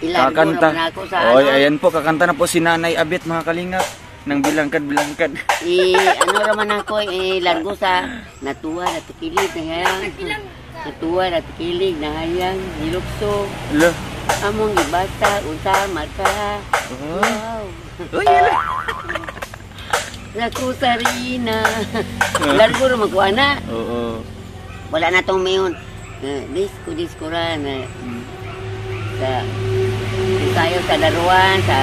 Kakanta. Oy, ayan po, kakanta na po si Nanay Abet, mga kalingap. Nang bilangkad-bilangkad. Ano raman ako, largo sa natuwa, natukilig, nahayang. Natuwa, natukilig, nahayang, nilukso. Lo. Among ibasa, unsa, marka. Wow. Uy, yala. Naku, sarina. Largo raman ko, ana. Oo. Wala na tong mayon. Disco ra na. Sa tayo sa laruan, sa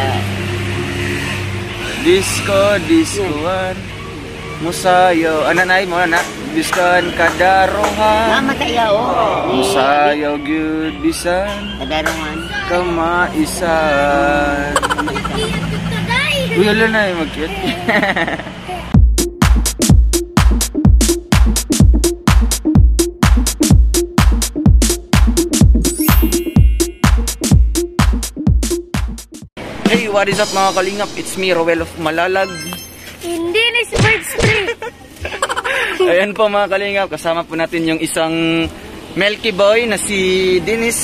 Diskoan musayo ananay mo na diskoan kadarohan mama tayo musayo gyud bisan kadarohan kamaisan uy ala na mag-cute. Hey, what is up mga kalingap? It's me, Roel of Malalag. Hindi na si Birch Tree. Ayan po mga kalingap, kasama po natin yung isang Milky Boy na si Dennis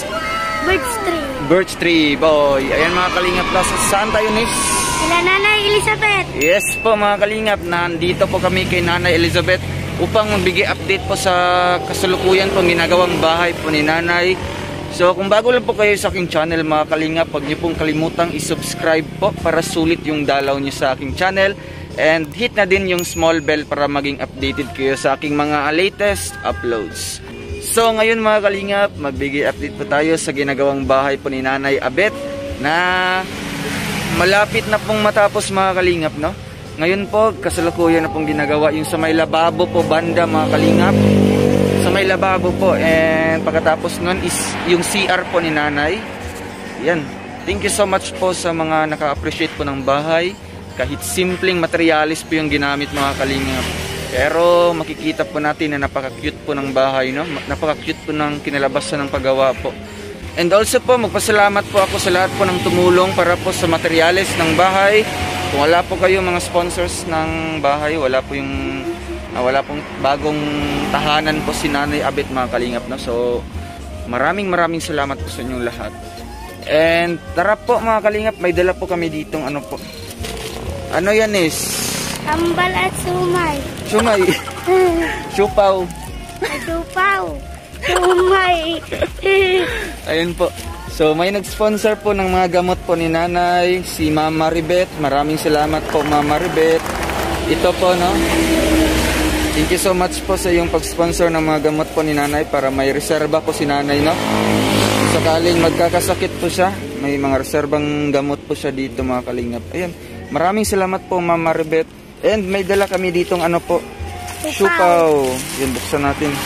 Birch Tree Boy. Ayan mga kalingap, saan tayo Nis? Sila Nanay Elizabeth. Yes po mga kalingap, nandito po kami kay Nanay Elizabeth upang magbigay update po sa kasalukuyan pong ginagawang bahay po ni Nanay. So kung bago lang po kayo sa aking channel mga kalingap, huwag niyo pong kalimutang i-subscribe po para sulit yung dalaw niyo sa aking channel. And hit na din yung small bell para maging updated kayo sa aking mga latest uploads. So ngayon mga kalingap, magbigay update po tayo sa ginagawang bahay po ni Nanay Abet na malapit na pong matapos mga kalingap, no? Ngayon po, kasalukuyan na pong ginagawa yung sa may lababo po banda mga kalingap. Sa may lababo po, and pagkatapos nun is yung CR po ni Nanay. Yan, thank you so much po sa mga naka-appreciate po ng bahay. Kahit simpleng materialis po yung ginamit mga kalingap, pero makikita po natin na napaka-cute po ng bahay, no? Napaka-cute po ng kinalabasan ng paggawa po. And also po, magpasalamat po ako sa lahat po ng tumulong para po sa materialis ng bahay. Kung wala po kayo mga sponsors ng bahay, wala pong bagong tahanan po si Nanay Abet mga kalingap, no? So maraming salamat po sa inyong lahat. And tara po mga kalingap, may dala po kami ditong ano po. Ano yan is? Ambal at sumay. Sumay. Supaw. Supaw. Sumay. Ayun po. So may nag-sponsor po ng mga gamot po ni Nanay, si Mama Ribet. Maraming salamat po Mama Ribet. Ito po, no? Thank you so much po sa yung pag-sponsor ng mga gamot po ni Nanay para may reserba po si Nanay, no? Sakaling magkakasakit po siya, may mga reserbang gamot po siya dito mga kalingap. Ayan, maraming salamat po Mama Rebet. And may dala kami ditong ano po, Supaw. Yan, buksan natin.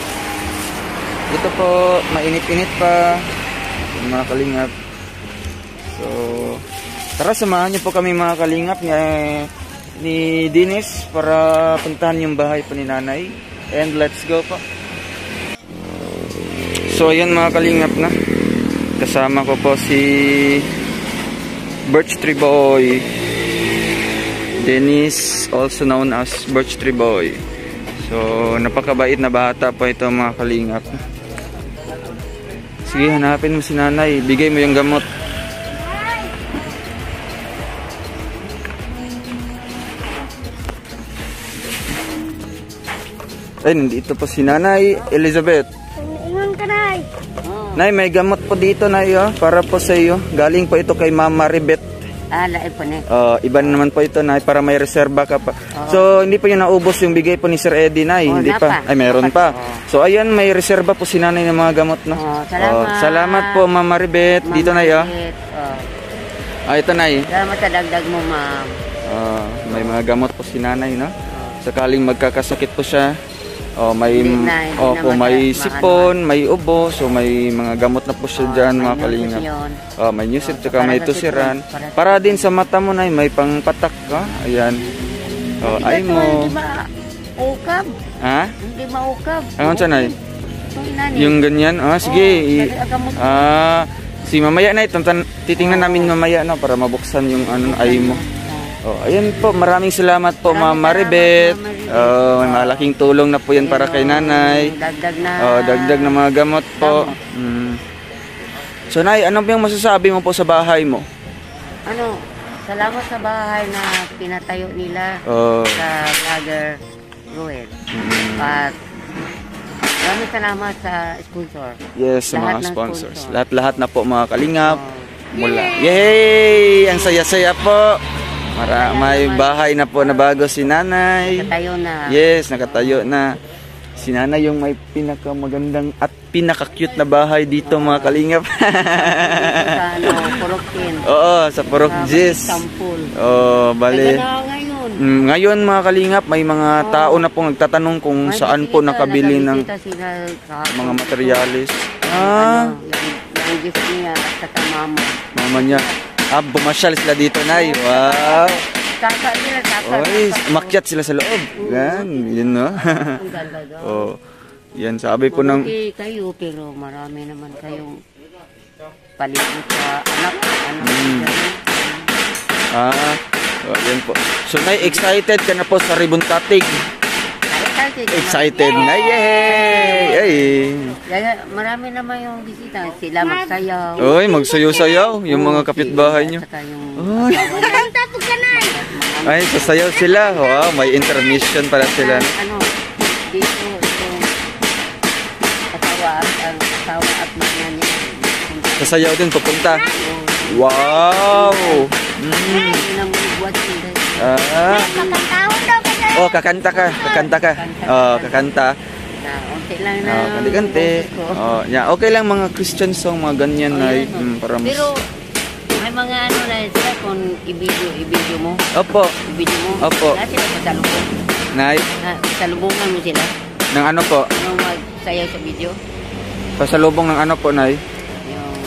Ito po, mainit-init pa mga kalingap. So, tara samahan niyo po kami mga kalingap ni Dennis para puntahan yung bahay po ni Nanay. And let's go po. So ayan mga kalingap na, kasama ko po si Birch Tree Boy Dennis, also known as Birch Tree Boy. So napakabait na bata po ito mga kalingap. Sige, hanapin mo si Nanay, bigay mo yung gamot. Ay, nandito po si Nanay Elizabeth. Ingon ka, Nay. Nay, may gamot po dito, Nay, oh, para po sa iyo. Galing po ito kay Mama Ribet. Lain po na. Iba naman po ito, Nay, para may reserba ka pa. So, hindi po yung naubos yung bigay po ni Sir Eddie, Nay. Hindi pa. Ay, meron pa. So, ayan, may reserba po si Nanay ng mga gamot, no? Salamat. Salamat po, Mama Ribet. Dito, Nay, oh. Ito, Nay. Salamat sa dagdag mo, ma'am. May mga gamot po si Nanay, no? Sakaling magkakasakit po siya. May sipon, may ubo, so may mga gamot na po siya dyan mga kalingap. May nyusit, tsaka may tusiran. Para din sa mata mo, Nay, may pangpatak ka. Ayan. Ay mo. Hindi maukab. Ha? Hindi maukab. Ano sa, Nay? Yung ganyan? Sige. Si mamaya, Nay, titingnan namin mamaya, no, para mabuksan yung ay mo. Ayan po, maraming salamat po Mama Ribet. May malaking tulong na po yan para kay Nanay. Dagdag na. Dagdag na mga gamot po. So So, Nay, ano ba yung masasabi mo po sa bahay mo? Ano, salamat sa bahay na pinatayo nila Oh. sa vlogger Ruel. At maraming salamat sa sponsor. Yes, sa Lahat mga ng sponsors. sponsor. Lahat-lahat na po mga kalingap. Oh. Mula. Yay! Ang saya-saya po. May bahay na po na bago si Nanay. Nakatayo na. Yes, nakatayo na. Si Nanay yung may pinakamagandang at pinaka-cute na bahay dito mga kalingap. Sa ano, Puroktin. Oo, sa Purok Jis. Sampul. Oh, bale. Na ngayon. Ngayon mga kalingap, may mga tao na pong nagtatanong kung saan po nakabili ng mga materyales. Ah, Yung gift niya at saka mama. mama niya. Bumasyal sila dito, Nay. Wow. Kaka nila, kaka. Oy, umakyat sila sa loob. Yan, yun no. Ang ganda daw. Oh. Yan sabi po ng Okay kayo, pero marami naman kayong paligid sa anak. Yan po. So, Nay, excited ka na po sa ribbon cutting. Excited na. Yay! Ay. Marami naman yung bisita. Sila magsayaw. Oy, magsayaw-sayaw yung mga kapitbahay nyo. Saka yung Oy. Kanta po ka na. Ay, sasayaw sila. Wow, may intermission pala sila. ano, dito itong asawa at mga niya. Sasayaw din pupunta. Wow! Yun ang buwan sila. Kakantahon daw ka na. Oh, kakanta ka. Kakanta ka. Oh, kakanta. Na, unti lang na. Kanti-kanti. Oh, yeah, okay lang mga Christian song, mga ganyan na para mas. Pero, may mga ano na sila kung i-video mo. Opo. I-video mo. Opo. Lahat sila pasalubong. Nay, Salubungan mo sila. ng ano po? Yung magsayaw sa video. Pasalubong ng ano po, Nay? Yung,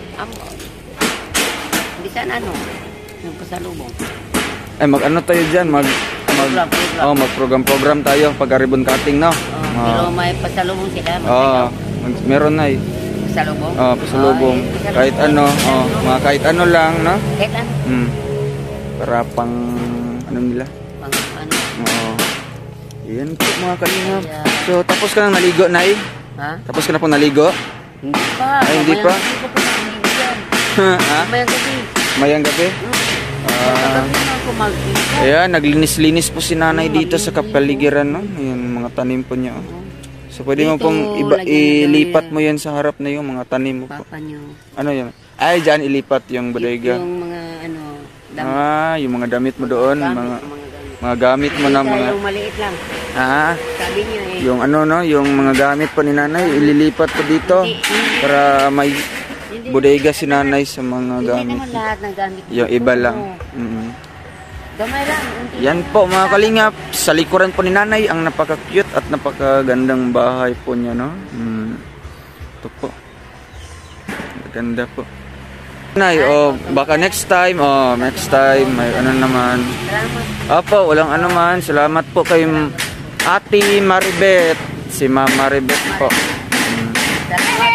bisan ano, yung pasalubong. Ay, mag-ano tayo dyan? Program. Oh, mag-program tayo pag ribbon cutting, no? Pero may pasalubong sila. Oh, Magsayaw. meron, Nay. Pasalubong? Oh, pasalubong. Pasalubong. Kahit ano, mga kahit ano lang, no? Kahit ano. Para pang, ano nila? Pang ano. Oo. Yan po mga kalingap. So, tapos ka na naligo, Nay? Ha? Tapos ka na po naligo? Hindi pa. Ay, hindi pa? Hindi pa po naligo yan. Ha? Mamayang gabi. Mayang gabi? Gabi na ako mag-ligo. Ayan, naglinis-linis po si Nanay dito sa kapaligiran, no? Ayan, mga tanim po niya. Oh. So, pwede mo Dito, pong lagyan ilipat ng- mo yan sa harap na yung mga tanim mo po. Papa niyo. Ano yun? Ay, dyan ilipat yung bodega. Yung mga ano, damit. Yung mga damit mo doon, Gamit, mga mga gamit. gamit mo na Kaya mga... yung maliit lang. Sabi niyo eh. Yung ano, no? Yung mga gamit po ni Nanay, ililipat po dito para may bodega si Nanay sa mga Hindi gamit. naman lahat ng gamit. Yung iba lang. Gamay lang. Unti. Yan po mga kalingap, sa likuran po ni Nanay ang napaka-cute at napakagandang bahay po niya, no? Ito po. Ganda po. Nay, baka next time, may ano naman. Salamat. Opo, walang ano man. Salamat po kay Ate Maribet, si Ma'am Maribet po. Salamat.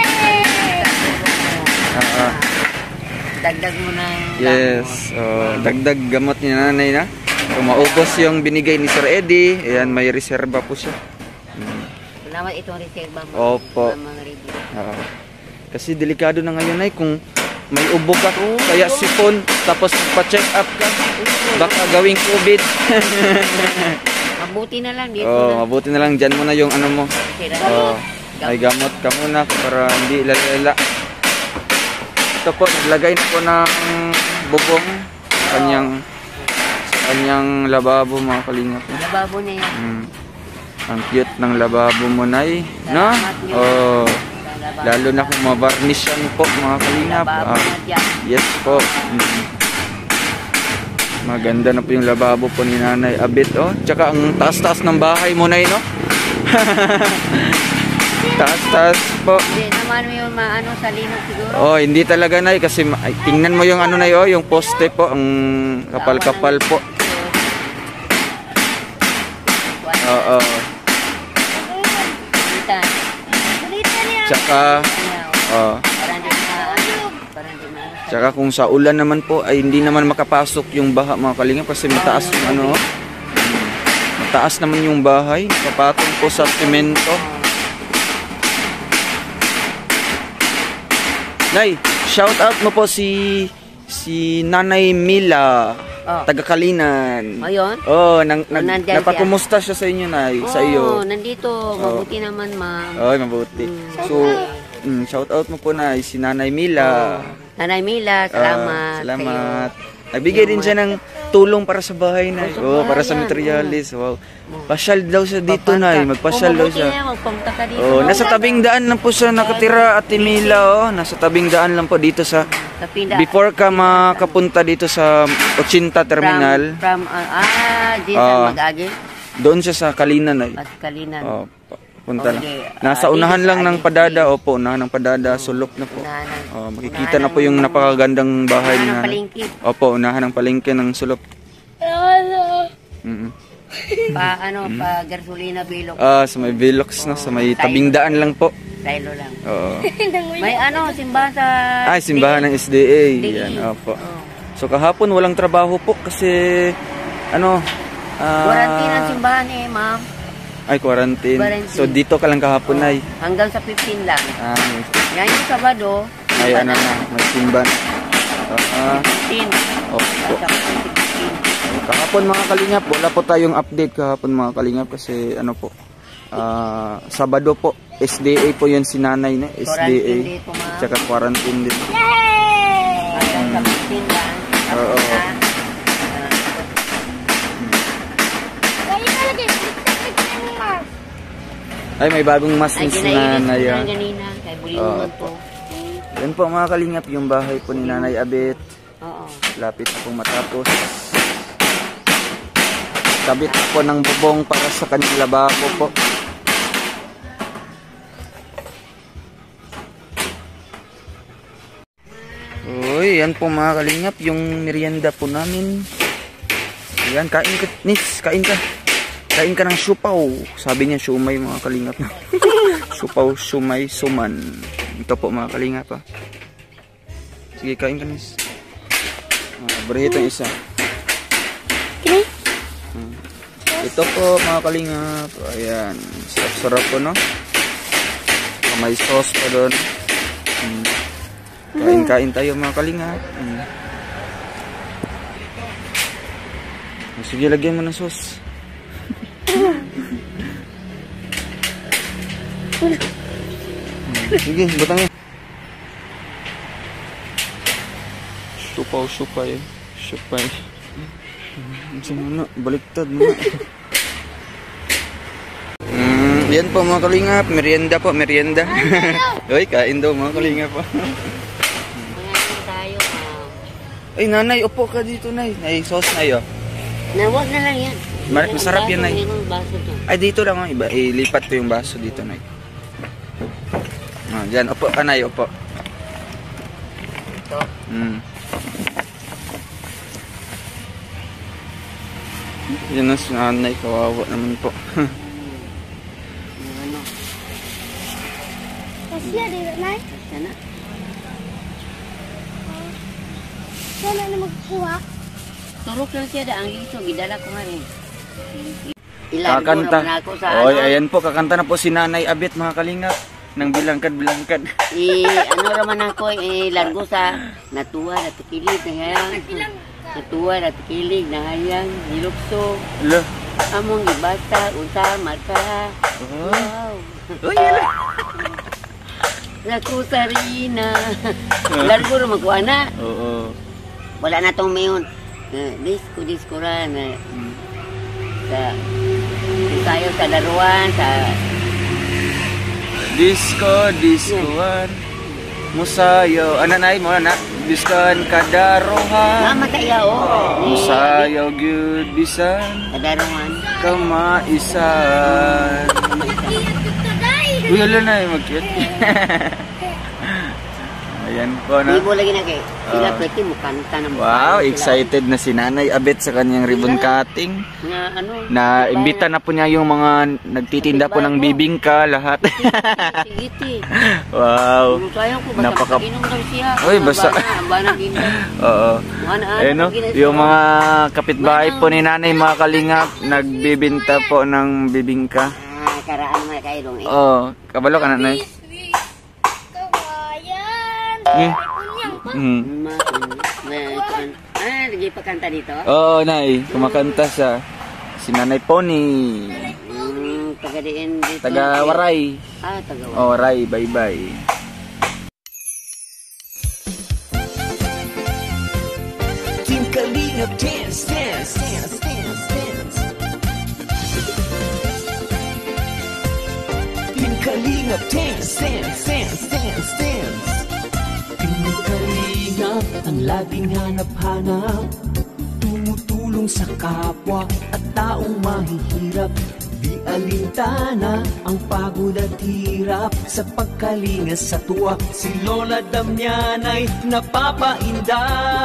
Dagdag mo na. Yes, dagdag gamot ni Nanay na. Kung maubos yung binigay ni Sir Eddie, ayan, may reserba po siya. Salamat itong reserva mo. Opo. Mga review. Kasi delikado na ngayon ay kung may ubo ka, kaya sipon, tapos pa-check up ka, baka gawing COVID. Mabuti na lang dito. Mabuti na lang dyan mo na yung ano mo. Ay gamot ka muna para hindi lalala. Ito po, naglagay na po ng bubong sa kanyang lababo mga kalingap. Lababo niya yan. Ang cute ng lababo mo, Nay, no? Lalo na kung mabarnish yan po mga kalingap. Lababo na dyan. Yes po. Maganda na po yung lababo po ni Nanay Abit, Tsaka ang taas-taas ng bahay mo, Nay, no? Taas-taas po. Hindi naman yung maano sa linog siguro. Hindi talaga, Nay, kasi tingnan mo yung ano, Nay, yung poste po, ang kapal-kapal po. Oo. Kita. Tsaka, tsaka kung sa ulan naman po, ay hindi naman makapasok yung baha mga kalingap kasi mataas yung ano, mataas naman yung bahay, kapatong po sa semento. Nay, I-shout out mo po si Nanay Mila, taga Kalinan. Ayun? Oh, nandyan napakumusta siya sa inyo, Nay, sa iyo. Nandito. Mabuti naman, ma'am. Oy, mabuti. So, shout out mo po na si Nanay Mila. Nanay Mila, salamat. Salamat. Nagbigay din siya ng tulong para sa bahay, Nay. Oh, para sa materialis. Wow. Pasyal daw siya dito, Nay. Magpasyal daw siya. Magpunta ka dito. Oh, nasa tabing daan lang po siya nakatira, Ate Mila. Oh, nasa tabing daan lang po dito sa before ka makapunta dito sa 80 terminal. Dito sa Mag-agi? Doon siya sa Kalinan, Nay. Kalinan. Oh, punta na. Nasa unahan lang ng Padada. Opo, unahan ng Padada. Sulok na po. Oh, makikita na po yung napakagandang bahay Unahan ng na. palengke. Opo, unahan ng palengke ng Sulok. Pa gasolina bilog. Sa may Velox, no? Sa may tabing daan lang po. Silo lang. Oo. May simbahan sa... Ay, simbahan ng SDA. Yan, opo. So kahapon walang trabaho po kasi Quarantine ang simbahan ma'am. Ay, quarantine. So dito ka lang kahapon, Nay. Hanggang sa 15 lang. Yan yung Sabado. Ay, may simbahan. 15. Opo. Sa 15. Kahapon mga kalingap, wala po tayong update kahapon mga kalingap kasi Sabado po, SDA po yun si Nanay na, SDA. Tsaka quarantine din. Hanggang sa 15 lang. Oo. Ay, may bagong mask ni si Nanay. Kay Bulingon po. Yan po mga kalingap, yung bahay po ni Nanay Abet. Oo. Lapit na pong matapos. Kabit po ng bubong para sa kanila lababo po. Uy, yan po mga kalingap, yung merienda po namin. Yan, kain ka, Nis, kain ka. Kain ka ng siupaw. Sabi niya, siumay mga kalingap. Siupaw, siumay, suman. Ito po mga kalingap ha. Sige, kain ka, Nis. Berhit ang isa. Ito po mga kalingap. Ayan, sarap-sarap po, no? May sauce pa doon. Kain-kain tayo mga kalingap. Sige, lagyan mo ng sauce. Sige, batangin. Tupaw, supay. Supay. Baliktad mo. Yan po mga kalingap. Merienda po, merienda. Uy, kain daw mga kalingap po. Ay, Nanay, upo ka dito, Nay. Ay, sauce na yun. Nawag na lang yan. Masarap yan, Nay. Ay, dito lang ang iba. Ilipat ko yung baso dito, Nay. Diyan, upo ka, Nay, upo. Ito. Yan ang Nanay, kawawa naman po. Kasi dito, Nay. Sana. Sana na magkuha. Turok lang siya ang ito. Gidala ko nga rin. Kakanta. Oy, ayan po, kakanta na po si Nanay Abet mga kalingap. Nang bilangkad-bilangkad. Raman ako, largo sa natuwa, natukilig, nahayang. Natuwa, natukilig, nahayang, nilukso. Lo. Among ibasa, unsa, marka. Wow. Uy, yun. Naku, sarina. Largo naman ko, ana. Oo. Wala na tong mayon. Disko ra na. Sa tayo sa laruan, sa Diskoan. Musayo. Nay mo na. Diskoan kadarohan. mama tayo, Musayo gyud bisan. Kadaruan. Kamaisan. Uy, ala na mag-cute. Ayan po na. Ibo lagi na kay. Sila pwede mo kanta na mo. Wow, excited na si Nanay Abet sa kanyang ribbon cutting. Na imbita na po niya yung mga nagtitinda po ng bibingka lahat. Sigiti. Wow. Napaka Uy, basta. Oo. Ayun, no? Yung mga kapitbahay po ni Nanay mga kalingap nagbibinta po ng bibingka. Karaan mo kayo dong. Oh, kabalo ka na, Nay. Kawayan. Lagi pakanta dito? Oo, Nay. Kumakanta siya. Si Nanay Pony. Taga diin dito. Taga Waray. Taga Waray. Oh, Waray. Bye-bye. Team Kalingap dance, dance, dance, dance, dance. Team Kalingap dance, dance, dance, dance, dance. Team Kalingap ang laging hanap-hanap, tumutulong sa kapwa at taong mahihirap. Di alintana ang pagod at hirap sa pagkalinga sa tuwa. Si Lola Damian ay napapainda.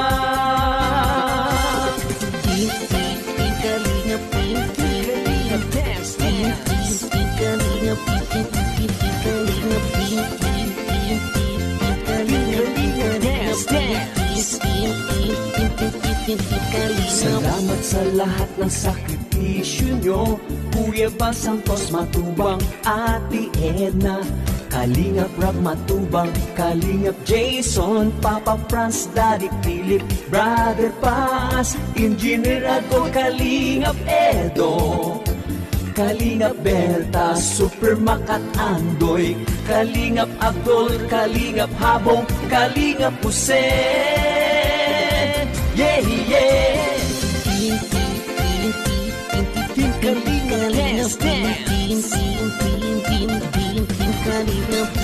Salamat sa lahat ng sakripisyo nyo, Kuya Bal Santos Matubang, Ate Edna, Kalingap Rab Matubang, Kalingap Jason, Papa Franz, Daddy Philip, Brother Paz, Engineer Adol, Kalingap Edo, Kalingap Berta, Super Makat Andoy, Kalingap Abdol, Kalingap Habong, Kalingap Jose. Yeah, yeah. Team Kalingap dance, dance. Team Kalingap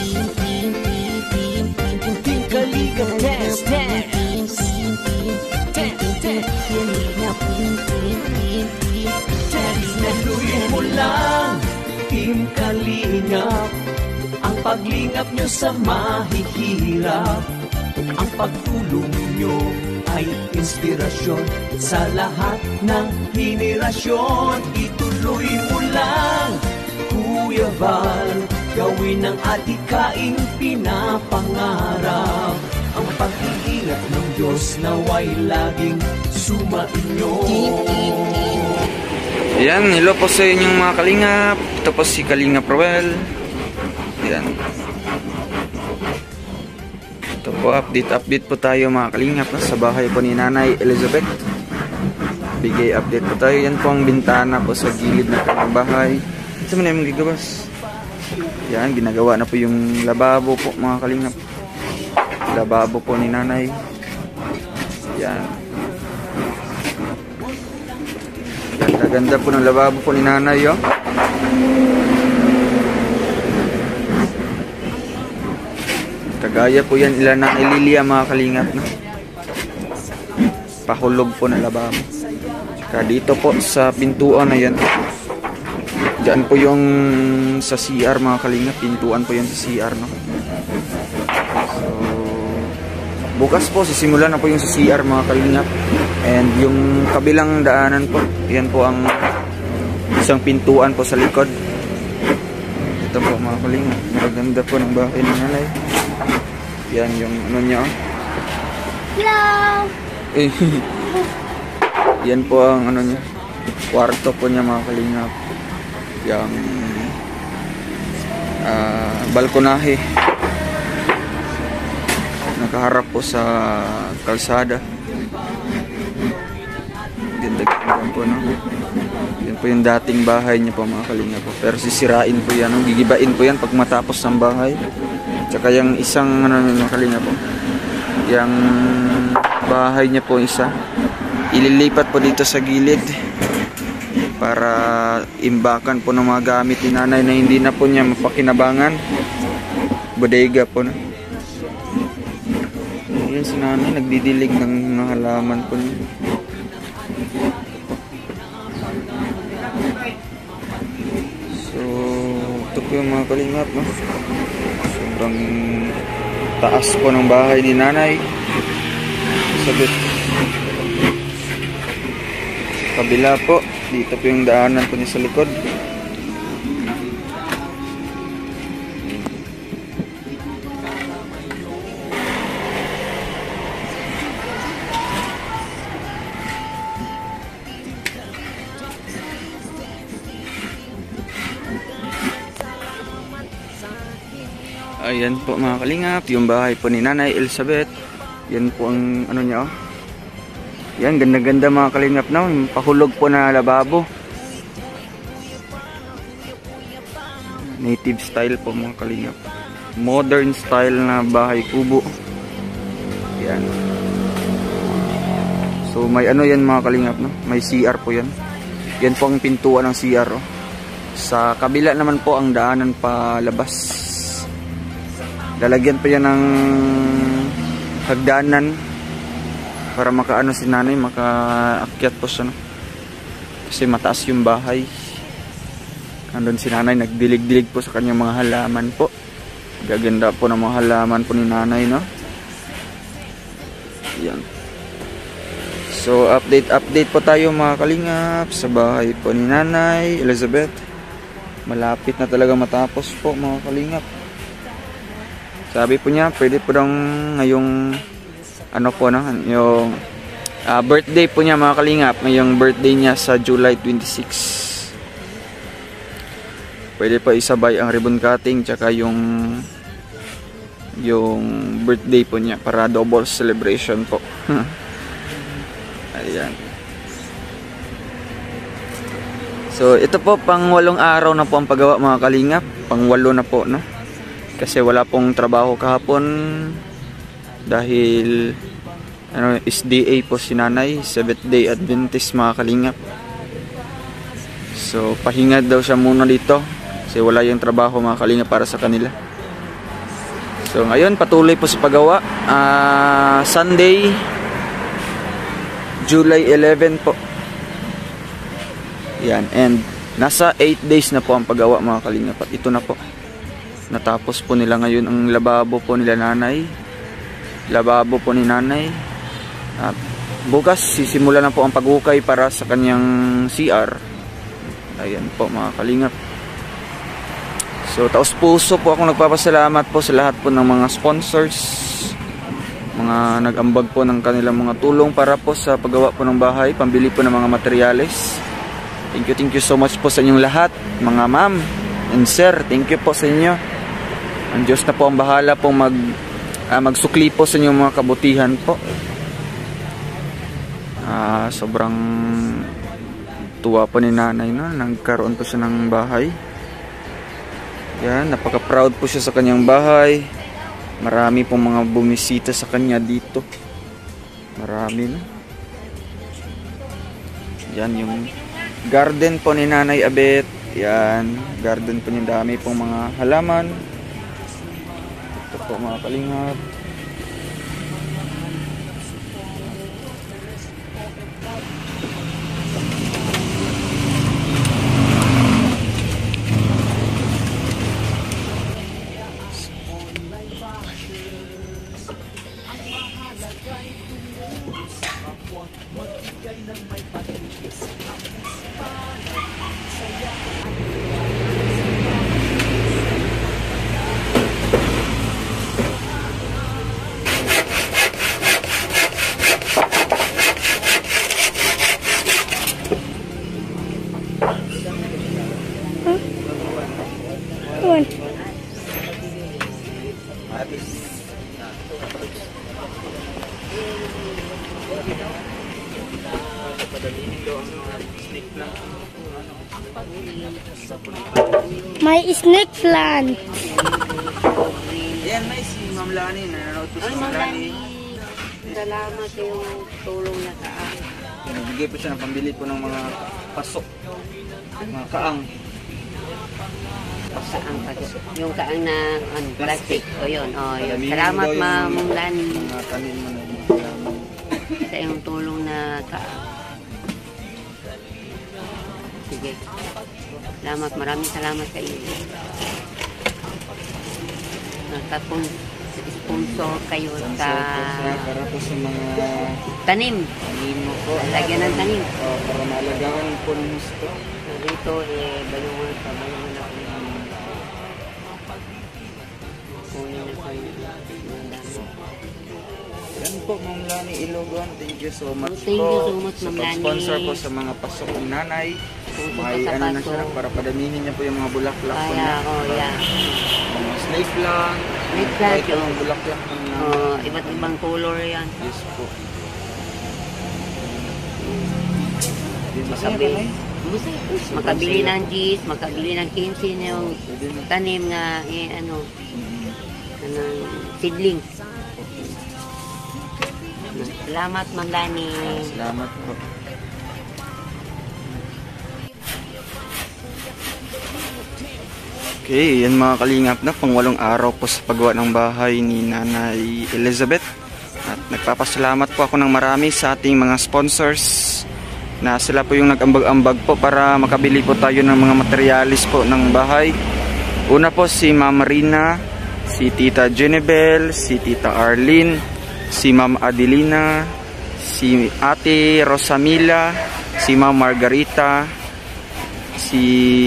dance, dance. Naluin mo lang, Team Kalingap, ang paglingap nyo sa mahihirap. Ang pagtulong nyo ay inspirasyon sa lahat ng henerasyon. Ituloy mo lang, Kuya Val, gawin ang atikaing pinapangarap. Ang pag-iingat ng Diyos naway laging sumainyo. Yan, hello po sa inyong mga kalingap. Ito po si Kalingap Roel. Yan. Ito po, update po tayo mga kalingap sa bahay po ni Nanay Elizabeth. Bigay update po tayo. Yan po ang bintana po sa gilid ng kanyang bahay. Ito mo na yung gigabas. Yan, ginagawa na po yung lababo po mga kalingap. Lababo po ni Nanay. Yan. Ganda po ng lababo po ni Nanay, oh. Kagaya po yan ilan na Lilia mga kalingap, no? Pahulog po ng lababo. Kaya dito po sa pintuan na yan. Diyan po yung sa CR mga kalingap. Pintuan po yan sa CR, no? So, bukas po sisimulan na po yung sa CR mga kalingap. And yung kabilang daanan po, yan po ang isang pintuan po sa likod. Ito po mga kalingap. Maganda po ng bahay ni Nanay. Yan yung ano niya. Hello! Yan po ang ano niya. Kwarto po niya mga kalingap. Yung balkonahe. Nakaharap po sa kalsada. Ganda-ganda po, no? Yan po yung dating bahay niya po mga kalingap po. Pero sisirain po yan, no? Gigibain po yan pag matapos ng bahay. Tsaka yung isang ano mga kalingap po, yung bahay niya po isa, ililipat po dito sa gilid para imbakan po ng mga gamit ni Nanay na hindi na po niya mapakinabangan. Bodega po, no? Ayan si Nanay, nagdidilig ng mga halaman po niya. So, ito po yung mga kalingap, no? Sobrang taas po ng bahay ni Nanay Elizabeth. Kabila po, dito po yung daanan po niya sa likod. Ayan po mga kalingap, yung bahay po ni Nanay Elizabeth. Yan po ang ano niya, oh. Yan, ganda-ganda mga kalingap na. Pahulog po na lababo. Native style po mga kalingap. Modern style na bahay kubo. Yan. So may ano yan mga kalingap, no? May CR po yan. Yan po ang pintuan ng CR, oh. Sa kabila naman po ang daanan pa labas. Lalagyan pa yan ng hagdanan para makaano si nanay, makaakyat po siya, no? Kasi mataas yung bahay. Andun si nanay, nagdilig-dilig po sa kanyang mga halaman po. Gaganda po ng mga halaman po ni nanay, no? Yan. So update po tayo mga kalingap sa bahay po ni Nanay Elizabeth. Malapit na talaga matapos po mga kalingap. Sabi po niya pwede po daw ngayong ano po, no, yung birthday po niya mga kalingap. Ngayong birthday niya sa July 26. Pwede pa isabay ang ribbon cutting tsaka yung birthday po niya para double celebration po. Ayan. So ito po pang 8 araw na po ang paggawa mga kalingap. Pang 8 na po, no? Kasi wala pong trabaho kahapon dahil ano, SDA po si nanay, 7th day Adventist mga kalingap. So pahinga daw siya muna dito kasi wala yung trabaho mga kalingap para sa kanila. So ngayon patuloy po sa paggawa. Sunday July 11 po. Yan, and nasa 8 days na po ang paggawa mga kalingap. At ito na po. Natapos po nila ngayon ang lababo po nila nanay. Lababo po ni nanay. At bukas sisimula na po ang paghukay para sa kanyang CR. Ayan po mga kalingap. So taos puso po akong nagpapasalamat po sa lahat po ng mga sponsors, mga nag-ambag po ng kanilang mga tulong para po sa paggawa po ng bahay, pambili po ng mga materyales. Thank you so much po sa inyong lahat, mga ma'am and sir. Thank you po sa inyo. Ang Diyos na po ang bahala po magsukli po sa inyong mga kabutihan po. Sobrang tuwa po ni nanay, no? Nagkaroon po siya ng bahay. Yan, napaka-proud po siya sa kanyang bahay. Marami pong mga bumisita sa kanya dito. Marami, no? Yan yung garden po ni Nanay Abet. Yan, garden po niya, dami pong mga halaman. Ito po mga kalingap. May snake plant. Ayan, may si Ma'am Lani. Nanonood po si Ma'am Lani. Salamat yung tulong na sa akin. Nagbigay po siya ng pambili po ng mga pasok. Mga kaang. Kaang pasok. Yung kaang na plastic. O yun. O, yun. Alaminin Salamat daw yung Ma'am mga- Lani Mga tanim mo na sa iyong tulong na kaang. Sige. Salamat. Maraming salamat sa iyo. Sponsor kayo sa para po sa mga tanim. tanim mo po. Lagyan ng tanim. Para maalagaan po ng gusto. Dito, bayungan pa. Bayungan ako. Kunin na ko yung dami. Yan po, Ma'am Lani Ilogon. Thank you so much Thank you so po. much, Sa Ma'am Lani. pag-sponsor po sa mga pasok ng nanay. May Sa ano na paso. siya para padamihin niya po yung mga bulaklak po Kaya niya. ako, yeah. Mga snake plant, Snake plant Ito yung ang bulaklak ng iba't ibang color yan. yes po. Makabili ng gis, makabili ng 15 yung tanim na seedling. Salamat, Ma'am Dani. Salamat po. Okay, yan mga kalingap na pang-8 araw po sa paggawa ng bahay ni Nanay Elizabeth. At nagpapasalamat po ako ng marami sa ating mga sponsors na sila po yung nag-ambag-ambag po para makabili po tayo ng mga materialis po ng bahay. Una po si Ma'am Marina, si Tita Jenebel, si Tita Arlene, si Ma'am Adelina, si Ate Rosamila, si Ma'am Margarita, si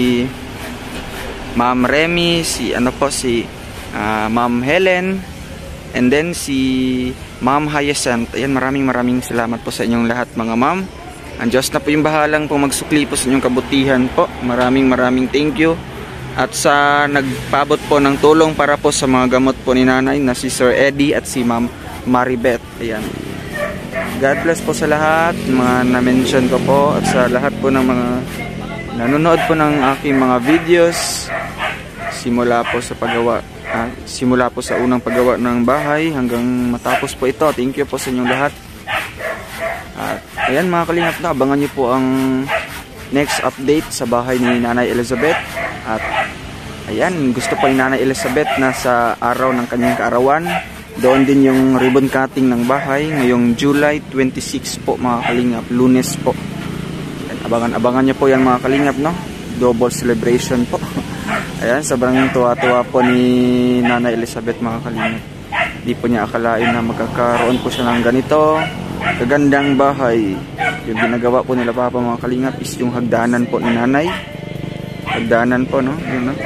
Ma'am Remy, si Ma'am Helen, and then si Ma'am Hyacinth. Ayan, maraming salamat po sa inyong lahat mga ma'am. Ang Diyos na po yung bahalang po magsukli po sa inyong kabutihan po. Maraming thank you. At sa nagpabot po ng tulong para po sa mga gamot po ni Nanay na si Sir Eddie at si Ma'am Maribeth. Ayan. God bless po sa lahat, mga na-mention ko po, at sa lahat po ng mga nanonood po ng aking mga videos simula po sa unang paggawa ng bahay hanggang matapos po ito. Thank you po sa inyong lahat. At ayan mga kalingap na, abangan nyo po ang next update sa bahay ni Nanay Elizabeth. At ayan, gusto po ni Nanay Elizabeth na sa araw ng kanyang kaarawan, doon din yung ribbon cutting ng bahay ngayong July 26 po mga kalingap, Lunes po. Abangan nyo po yan mga kalingap, no? Double celebration po. Ayan, sobrang tuwa-tuwa po ni Nanay Elizabeth mga kalingap. Di po niya akalain na magkakaroon po siya ng ganito kagandang bahay. Yung ginagawa po nila Papa mga kalingap is yung hagdanan po ni Nanay. Hagdanan po, no? Yun, no?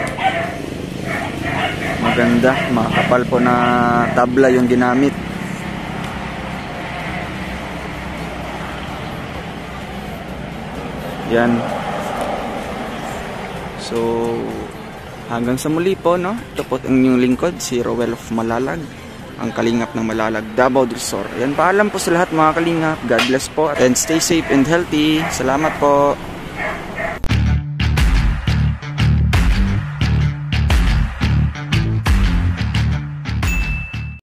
Maganda, makapal po na tabla yung ginamit. Yan. So, hanggang sa muli po, no? Ito po ang inyong lingkod, si Rowell of Malalag, ang kalingap ng Malalag, Davao del Sur. Yan, paalam po sa lahat mga kalingap. God bless po and stay safe and healthy. Salamat po.